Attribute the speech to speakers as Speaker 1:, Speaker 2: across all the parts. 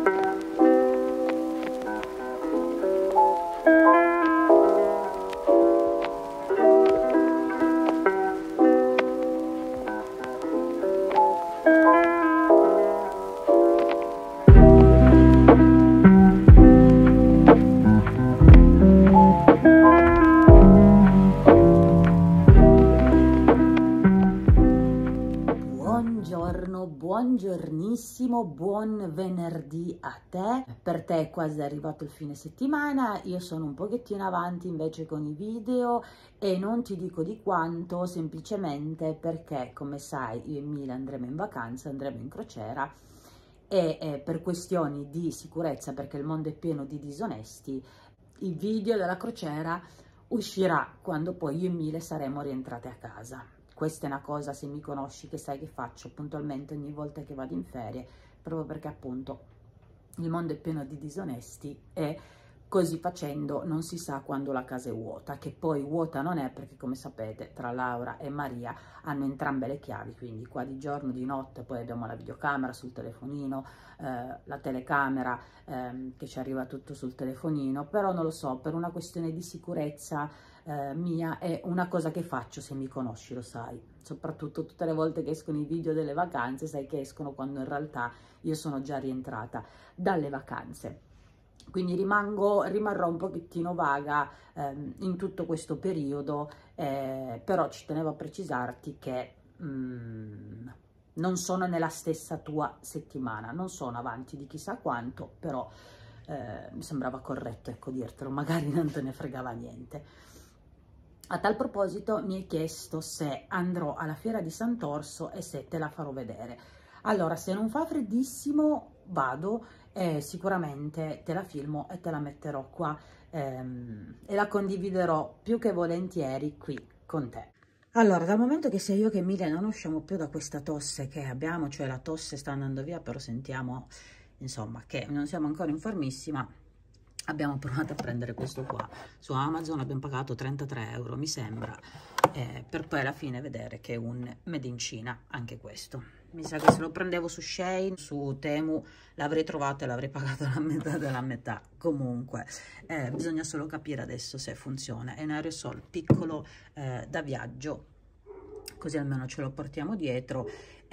Speaker 1: Buongiornissimo, buon venerdì a te. Per te è quasi arrivato il fine settimana, io sono un pochettino avanti invece con i video e non ti dico di quanto, semplicemente perché, come sai, io e Mila andremo in vacanza, andremo in crociera e per questioni di sicurezza, perché il mondo è pieno di disonesti, il video della crociera uscirà quando poi io e Mila saremo rientrate a casa. Questa è una cosa, se mi conosci, che sai che faccio puntualmente ogni volta che vado in ferie, proprio perché appunto il mondo è pieno di disonesti e così facendo non si sa quando la casa è vuota, che poi vuota non è, perché come sapete tra Laura e Maria hanno entrambe le chiavi, quindi qua di giorno, di notte, poi abbiamo la videocamera sul telefonino, la telecamera che ci arriva tutto sul telefonino, però non lo so, per una questione di sicurezza mia è una cosa che faccio, se mi conosci lo sai, soprattutto tutte le volte che escono i video delle vacanze, sai che escono quando in realtà io sono già rientrata dalle vacanze. Quindi rimarrò un pochettino vaga in tutto questo periodo, però ci tenevo a precisarti che non sono nella stessa tua settimana, non sono avanti di chissà quanto, però mi sembrava corretto, ecco, dirtelo, magari non te ne fregava niente. A tal proposito mi hai chiesto se andrò alla fiera di Sant'Orso e se te la farò vedere. Allora, se non fa freddissimo vado, sicuramente te la filmo e te la metterò qua e la condividerò più che volentieri qui con te. Allora, dal momento che sia io che Emilia non usciamo più da questa tosse che abbiamo, cioè la tosse sta andando via, però sentiamo, insomma, che non siamo ancora in formissima, abbiamo provato a prendere questo qua su Amazon, abbiamo pagato 33 euro mi sembra, per poi alla fine vedere che è un made in Cina anche questo. Mi sa che se lo prendevo su Shein, su Temu, l'avrei trovato e l'avrei pagato la metà della metà. Comunque bisogna solo capire adesso se funziona. È un aerosol piccolo da viaggio, così almeno ce lo portiamo dietro.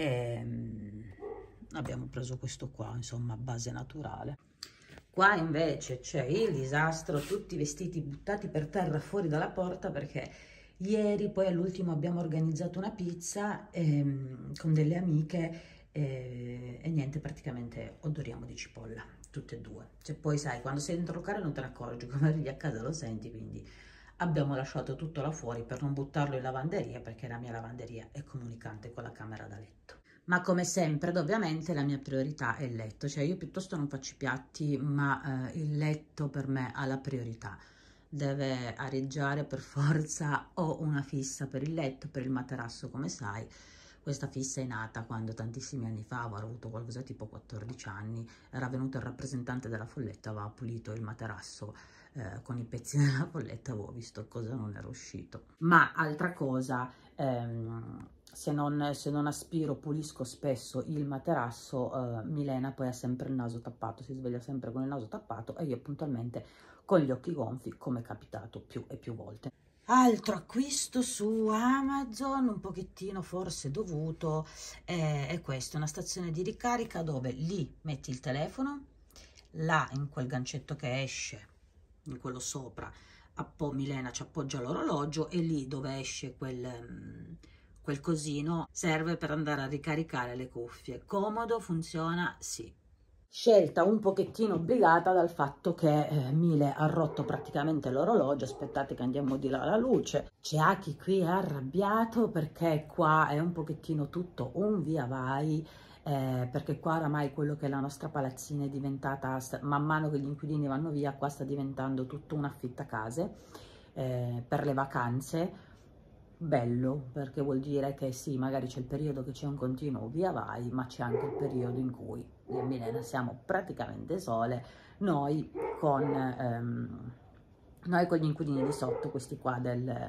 Speaker 1: Abbiamo preso questo qua, insomma, a base naturale. Qua invece c'è il disastro, tutti i vestiti buttati per terra fuori dalla porta, perché ieri poi all'ultimo abbiamo organizzato una pizza con delle amiche e niente, praticamente odoriamo di cipolla, tutte e due. Cioè poi sai, quando sei dentro il locale non te ne accorgi, quando arrivi a casa lo senti, quindi abbiamo lasciato tutto là fuori per non buttarlo in lavanderia, perché la mia lavanderia è comunicante con la camera da letto. Ma come sempre, ovviamente, la mia priorità è il letto, cioè io piuttosto non faccio i piatti, ma il letto per me ha la priorità. Deve areggiare per forza, ho una fissa per il letto, per il materasso, come sai. Questa fissa è nata quando tantissimi anni fa, avrò avuto qualcosa tipo 14 anni, era venuto il rappresentante della Folletta, aveva pulito il materasso con i pezzi della Folletta, avevo visto cosa non era uscito. Ma altra cosa, se non aspiro, pulisco spesso il materasso, Milena poi ha sempre il naso tappato, si sveglia sempre con il naso tappato e io puntualmente con gli occhi gonfi, come è capitato più e più volte. Altro acquisto su Amazon, un pochettino forse dovuto, è questo, una stazione di ricarica dove lì metti il telefono, là in quel gancetto che esce, in quello sopra, Milena ci appoggia l'orologio e lì dove esce quel cosino serve per andare a ricaricare le cuffie. Comodo, funziona, sì. Scelta un pochettino obbligata dal fatto che Mile ha rotto praticamente l'orologio. Aspettate che andiamo di là la luce. C'è chi qui è arrabbiato perché qua è un pochettino tutto un via vai, perché qua oramai quello che è la nostra palazzina è diventata, man mano che gli inquilini vanno via, qua sta diventando tutto un affittacase per le vacanze. Bello, perché vuol dire che sì, magari c'è il periodo che c'è un continuo via vai, ma c'è anche il periodo in cui io e Milena siamo praticamente sole, noi con gli inquilini di sotto, questi qua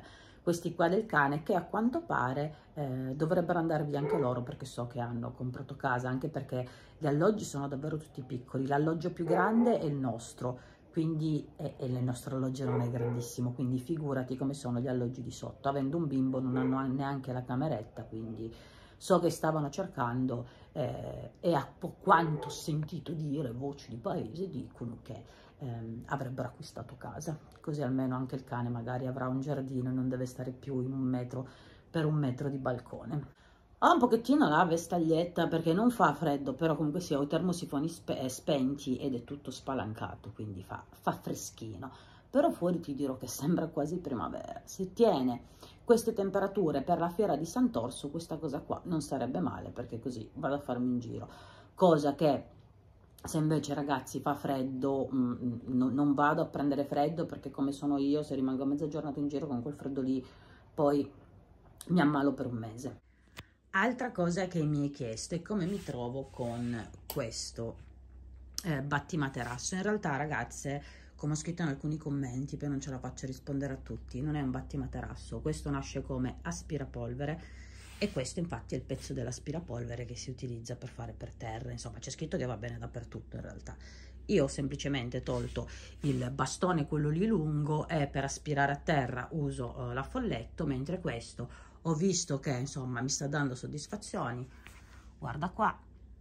Speaker 1: questi qua del cane, che a quanto pare dovrebbero andare via anche loro, perché so che hanno comprato casa, anche perché gli alloggi sono davvero tutti piccoli. L'alloggio più grande è il nostro, quindi e il nostro alloggio non è grandissimo, quindi figurati come sono gli alloggi di sotto. Avendo un bimbo non hanno neanche la cameretta, quindi so che stavano cercando e a quanto ho sentito dire, voci di paese dicono che avrebbero acquistato casa, così almeno anche il cane magari avrà un giardino e non deve stare più in 1 metro per 1 metro di balcone. Ho un pochettino la vestaglietta perché non fa freddo, però comunque sia, ho i termosifoni spenti ed è tutto spalancato, quindi fa freschino. Però fuori ti dirò che sembra quasi primavera. Se tiene queste temperature per la fiera di Sant'Orso, questa cosa qua non sarebbe male, perché così vado a farmi un giro. Cosa che se invece, ragazzi, fa freddo, non vado a prendere freddo, perché come sono io, se rimango mezza giornata in giro con quel freddo lì, poi mi ammalo per un mese. Altra cosa che mi hai chiesto è come mi trovo con questo battimaterasso. In realtà, ragazze, come ho scritto in alcuni commenti, poi non ce la faccio rispondere a tutti, non è un battimaterasso, questo nasce come aspirapolvere. E questo infatti è il pezzo dell'aspirapolvere che si utilizza per fare per terra, insomma c'è scritto che va bene dappertutto in realtà. Io ho semplicemente tolto il bastone, quello lì lungo, e per aspirare a terra uso la folletto, mentre questo ho visto che insomma mi sta dando soddisfazioni, guarda qua,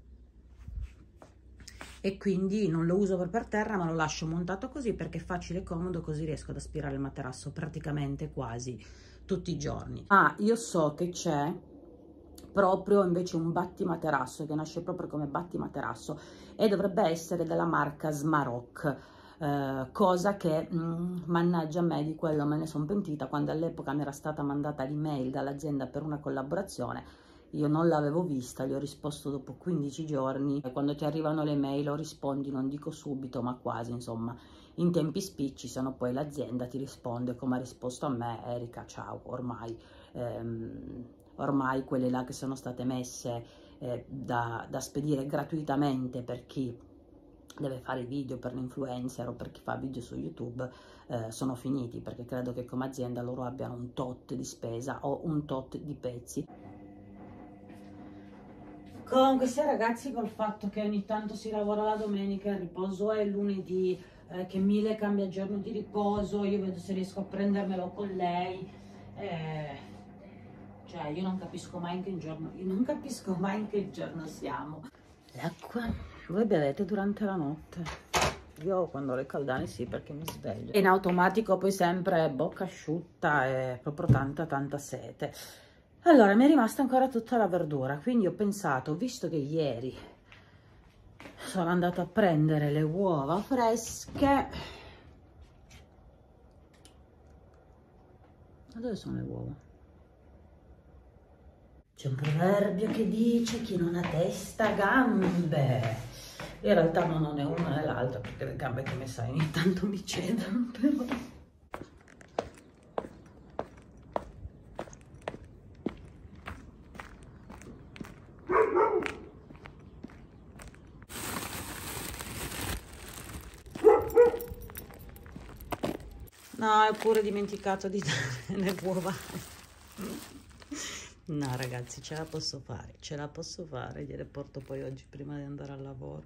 Speaker 1: e quindi non lo uso per terra ma lo lascio montato così perché è facile e comodo, così riesco ad aspirare il materasso praticamente quasi tutti i giorni. Ah, io so che c'è proprio invece un battimaterasso che nasce proprio come battimaterasso e dovrebbe essere della marca Smaroc, cosa che mannaggia a me, di quello me ne sono pentita quando all'epoca mi era stata mandata l'email dall'azienda per una collaborazione. Io non l'avevo vista, gli ho risposto dopo 15 giorni, e quando ti arrivano le mail o rispondi, non dico subito ma quasi, insomma in tempi spicci, se no poi l'azienda ti risponde come ha risposto a me: Erika, ciao, ormai quelle là che sono state messe da spedire gratuitamente per chi deve fare video per l'influencer o per chi fa video su YouTube sono finiti, perché credo che come azienda loro abbiano un tot di spesa o un tot di pezzi. Comunque sia, ragazzi, col fatto che ogni tanto si lavora la domenica, il riposo è il lunedì, che Mile cambia giorno di riposo, io vedo se riesco a prendermelo con lei, cioè io non capisco mai in che giorno siamo. L'acqua voi bevete durante la notte? Io quando ho le caldane sì, perché mi sveglio. E in automatico poi sempre bocca asciutta e proprio tanta sete. Allora, mi è rimasta ancora tutta la verdura, quindi ho pensato, visto che ieri sono andata a prendere le uova fresche. Ma dove sono le uova? C'è un proverbio che dice: chi non ha testa ha gambe. In realtà non ho né una né l'altra, perché le gambe, come sai, ogni tanto mi cedono, però. No, ho pure dimenticato di dare le uova. No, ragazzi, ce la posso fare, gliele porto poi oggi prima di andare al lavoro.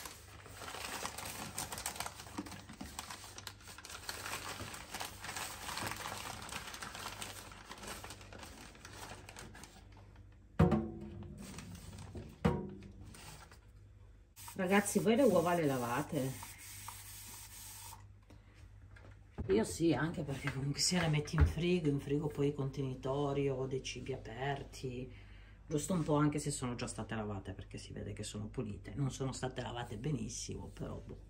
Speaker 1: Ragazzi, voi le uova le lavate? Io sì, anche perché comunque se le metti in frigo poi i contenitori o dei cibi aperti, giusto un po', anche se sono già state lavate, perché si vede che sono pulite. Non sono state lavate benissimo, però boh.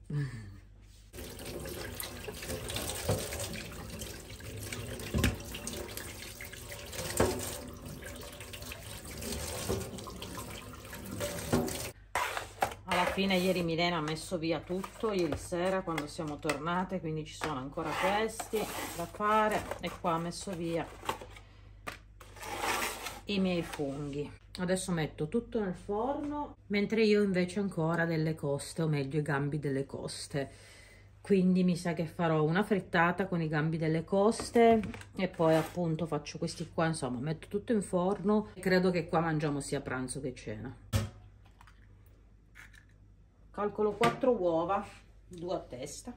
Speaker 1: Alla fine ieri Milena ha messo via tutto, ieri sera quando siamo tornate, quindi ci sono ancora questi da fare, e qua ha messo via i miei funghi. Adesso metto tutto nel forno, mentre io invece ho ancora delle coste, o meglio i gambi delle coste, quindi mi sa che farò una frittata con i gambi delle coste e poi appunto faccio questi qua, insomma metto tutto in forno. Credo che qua mangiamo sia pranzo che cena. Calcolo 4 uova, 2 a testa.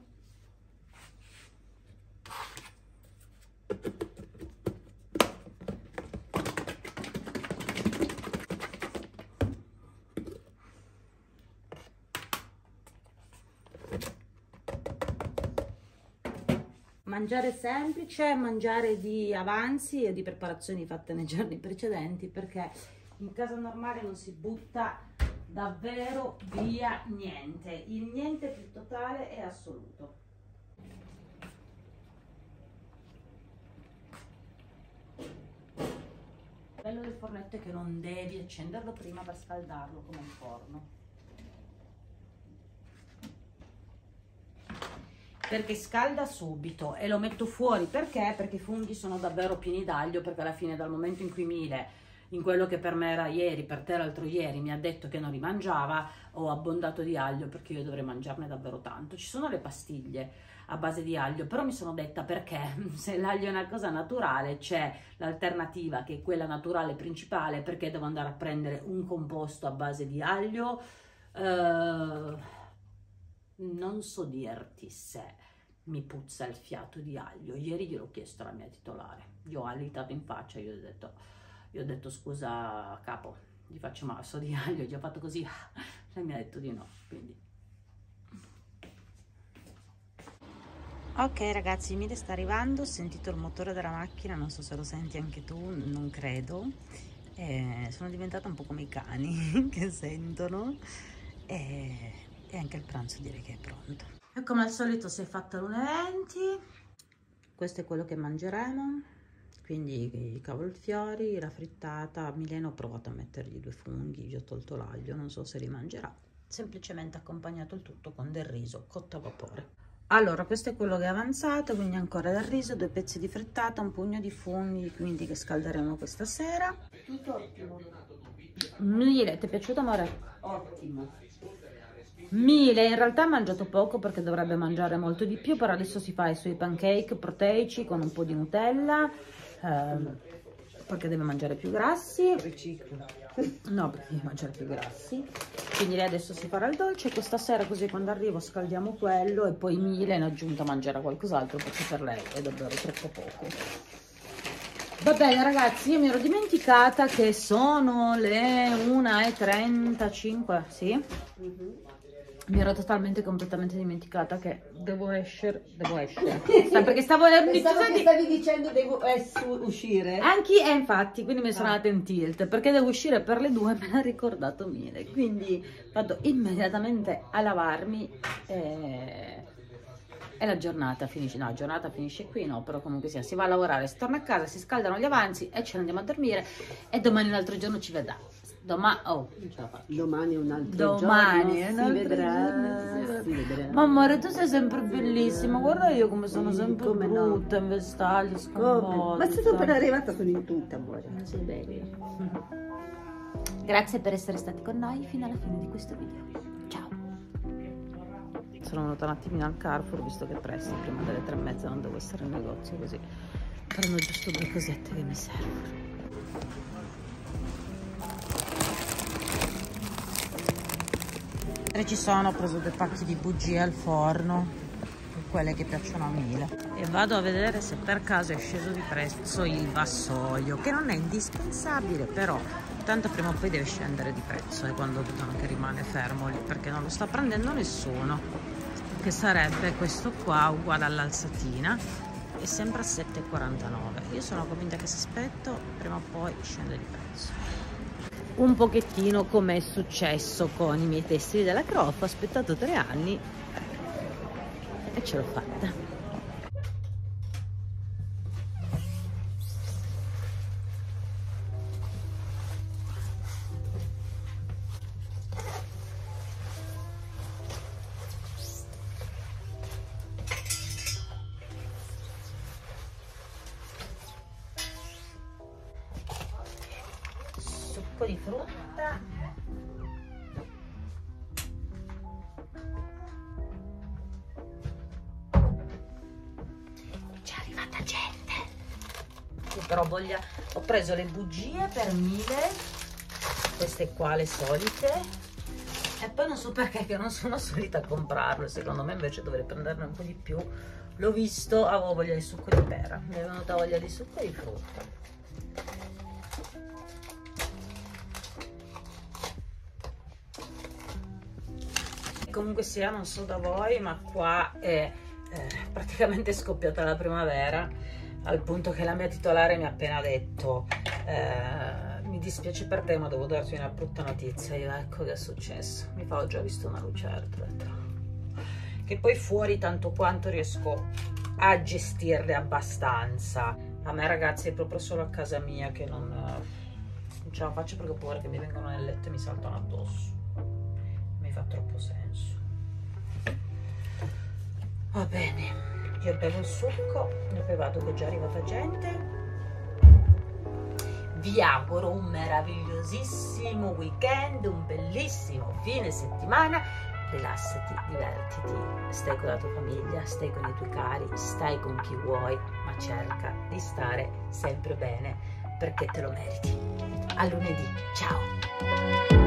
Speaker 1: Mangiare semplice, mangiare di avanzi e di preparazioni fatte nei giorni precedenti, perché in casa normale non si butta davvero via niente, il niente più totale e assoluto. Il bello del fornetto è che non devi accenderlo prima per scaldarlo come il forno, perché scalda subito, e lo metto fuori perché i funghi sono davvero pieni d'aglio, perché alla fine dal momento in cui Mile, in quello che per me era ieri, per te l'altro ieri, mi ha detto che non li mangiava, ho abbondato di aglio perché io dovrei mangiarne davvero tanto. Ci sono le pastiglie a base di aglio, però mi sono detta, perché se l'aglio è una cosa naturale c'è l'alternativa che è quella naturale principale, perché devo andare a prendere un composto a base di aglio? Non so dirti se mi puzza il fiato di aglio. Ieri gliel'ho chiesto alla mia titolare, gli ho alitato in faccia, gli ho detto scusa capo, gli faccio masso di aglio, gli ho fatto così, lei mi ha detto di no, quindi. Ok ragazzi, Mile sta arrivando, ho sentito il motore della macchina, non so se lo senti anche tu, non credo. Sono diventata un po' come i cani che sentono, e anche il pranzo direi che è pronto. E come al solito si è fatta l'1:20, questo è quello che mangeremo, quindi i cavolfiori, la frittata. Mileno ho provato a mettergli 2 funghi, gli ho tolto l'aglio, non so se li mangerà, semplicemente accompagnato il tutto con del riso cotto a vapore. Allora, questo è quello che è avanzato, quindi ancora del riso, 2 pezzi di frittata, un pugno di funghi, quindi che scalderemo questa sera. Tutto ottimo. Mile, ti è piaciuto amore? Ottimo. Mile in realtà ha mangiato poco perché dovrebbe mangiare molto di più, però adesso si fa i suoi pancake proteici con un po' di Nutella, perché deve mangiare più grassi. No, perché deve mangiare più grassi. Quindi lei adesso si farà il dolce, questa sera così quando arrivo scaldiamo quello, e poi Mile in aggiunta mangerà qualcos'altro perché per lei è davvero troppo poco. Va bene ragazzi, io mi ero dimenticata che sono le 1:35, sì? Mi ero completamente dimenticata che devo escere. Perché stavo
Speaker 2: stavi dicendo devo uscire.
Speaker 1: Anche, infatti, quindi mi sono andata in tilt, perché devo uscire per le 2, me l'ha ricordato Mile, quindi vado immediatamente a lavarmi e la giornata finisce. No, la giornata finisce qui, no, però comunque sia, si va a lavorare, si torna a casa, si scaldano gli avanzi e ce ne andiamo a dormire, e domani un altro giorno ci vedrà. Domani
Speaker 2: Domani è un altro
Speaker 1: giorno,
Speaker 2: si vedrà.
Speaker 1: Ma amore, tu sei sempre bellissima, guarda io come sono sempre brutta, in vestagli, sconvolta.
Speaker 2: Ma sei appena arrivata, sono in tutta, amore.
Speaker 1: Non sei bella. Grazie per essere stati con noi fino alla fine di questo video. Ciao. Sono venuta un attimino al Carrefour, visto che è presto, prima delle 3:30 non devo essere in negozio, così prendo giusto 2 cosette che mi servono. Ci sono, ho preso 2 pacchi di bugie al forno, quelle che piacciono a Mile, e vado a vedere se per caso è sceso di prezzo il vassoio, che non è indispensabile, però tanto prima o poi deve scendere di prezzo, e quando vedono che rimane fermo lì perché non lo sta prendendo nessuno, che sarebbe questo qua uguale all'alzatina, è sempre a 7,49. Io sono convinta che se aspetto prima o poi scende di prezzo. Un pochettino come è successo con i miei tessili della Croff, ho aspettato 3 anni e ce l'ho fatta. Succo di frutta, però ho preso le bugie per 1000, queste qua le solite, e poi non so perché che non sono solita a comprarlo, secondo me invece dovrei prenderne un po' di più. L'ho visto, avevo voglia di succo di pera, mi è venuta voglia di succo di frutta. Comunque sia, non so da voi, ma qua è praticamente scoppiata la primavera, al punto che la mia titolare mi ha appena detto mi dispiace per te ma devo darti una brutta notizia. Io, ecco che è successo, mi fa: ho già visto una lucertola. Che poi fuori, tanto quanto riesco a gestirle abbastanza, a me ragazzi è proprio solo a casa mia che non ce la faccio, perché ho paura che mi vengono nel letto e mi saltano addosso, mi fa troppo senso. Va bene, io bevo il succo e poi vado che è già arrivata gente. Vi auguro un meravigliosissimo weekend, un bellissimo fine settimana. Rilassati, divertiti, stai con la tua famiglia, stai con i tuoi cari, stai con chi vuoi, ma cerca di stare sempre bene perché te lo meriti. A lunedì, ciao!